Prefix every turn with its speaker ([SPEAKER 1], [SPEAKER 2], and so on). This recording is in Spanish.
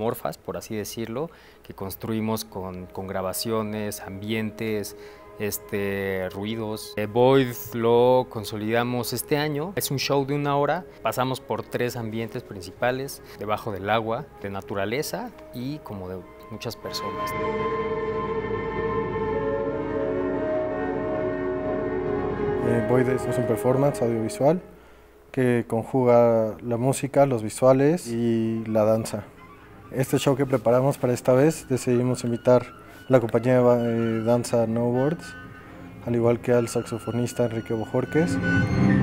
[SPEAKER 1] amorfas, por así decirlo, que construimos con grabaciones, ambientes, ruidos. Void lo consolidamos este año. Es un show de 1 hora. Pasamos por 3 ambientes principales: debajo del agua, de naturaleza y como de muchas personas.
[SPEAKER 2] Void es un performance audiovisual que conjuga la música, los visuales y la danza. Este show que preparamos para esta vez decidimos invitar a la compañía de danza No Words, al igual que al saxofonista Enrique Bojorquez.